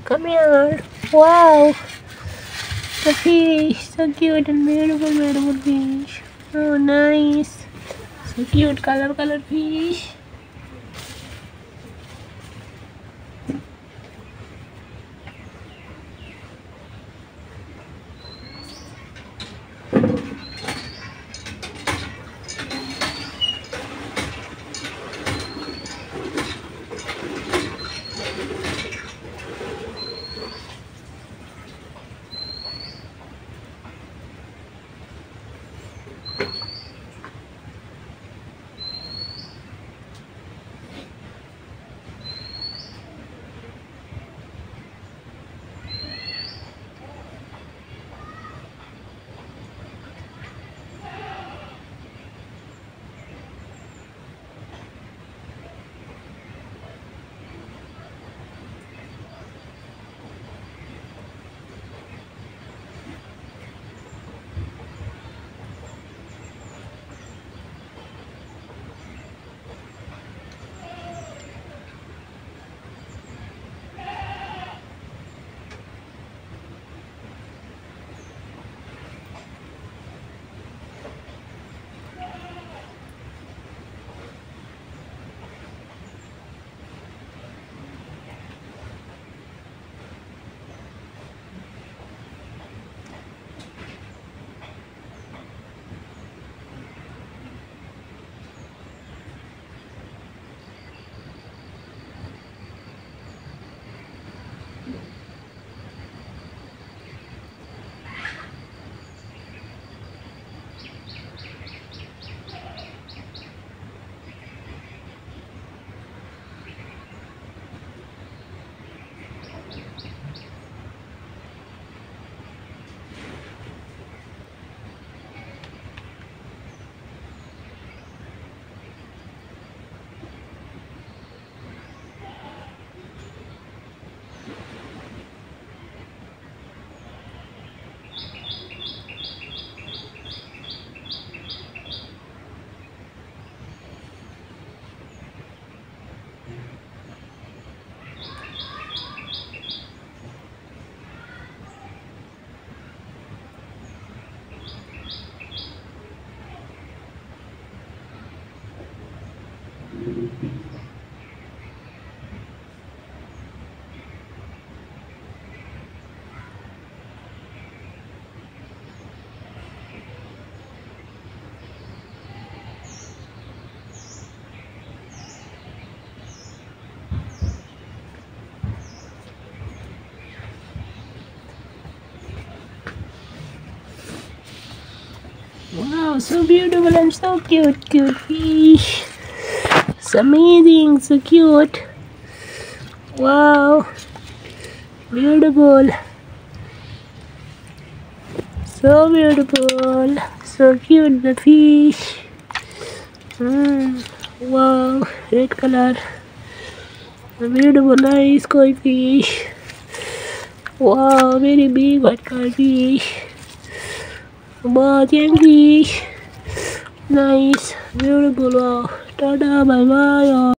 Come here. Wow. The fish. So cute and beautiful fish. Oh, nice. So cute, color fish. Wow, so beautiful and so cute fish. It's amazing, so cute. Wow, beautiful. So beautiful, so cute the fish. Wow, red color. A beautiful, nice koi fish. Wow, very big white koi fish. Wow, fish. Nice, beautiful. Wow. Tada, bye bye.